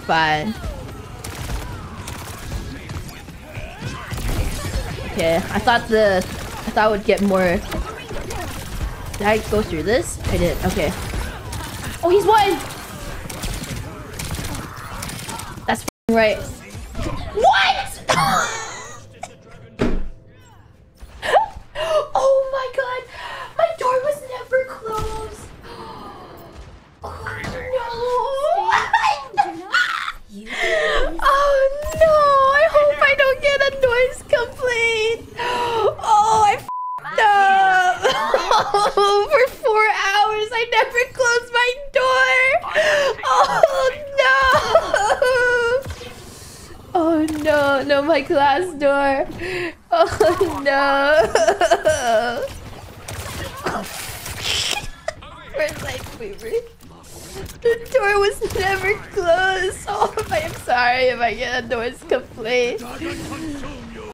fine. Okay, I thought I would get more. Did I go through this? I did. Okay. Oh, he's won! That's f***ing right. What? Oh my god! My door was never closed! Oh no! Oh no! I hope I don't get a noise complaint! Oh, I f***ed up! Oh, for 4 hours I never closed my door! Oh no! Oh no, no, my glass door! Oh no! Where's my favorite? The door was never closed! Oh, I am sorry if I get a noise complaint.